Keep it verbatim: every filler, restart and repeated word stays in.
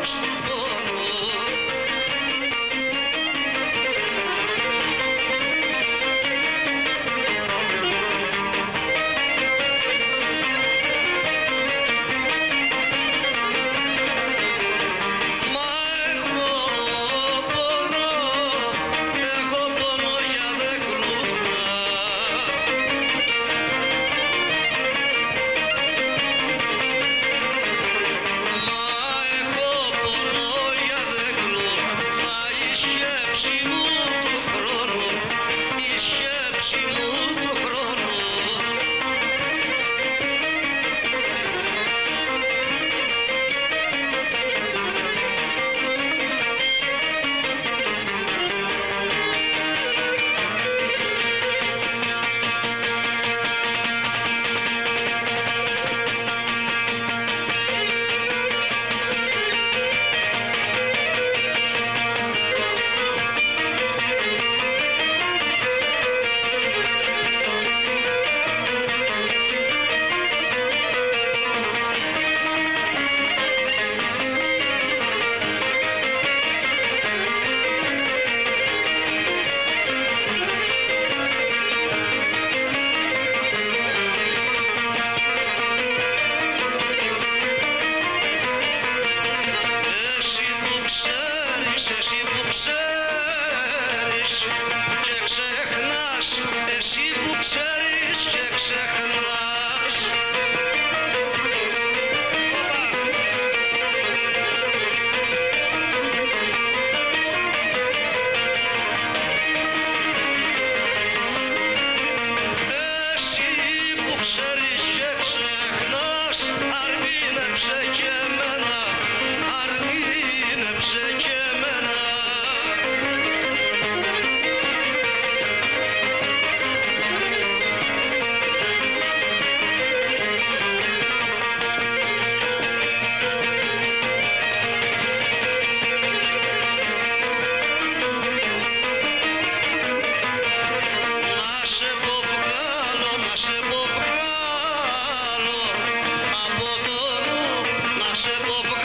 μέρος του πόνου. Μα έχω πόνο, έχω πόνο για δεκλούδα. Μα έχω πόνο για δεκλούδα, η σκέψη μου του χρόνου, η σκέψη μου του χρόνου. Εσύ που ξέρεις, εσύ που ξέρεις και ξεχνάς, εσύ που ξέρεις και ξεχνάς. Εσύ που ξέρεις και ξεχνάς, αρμήνεψε και εμένα, αρμήνεψε και εμένα. Να σε πω βγάλω, να σε πω βγάλω από το νου, να σε πω βγάλω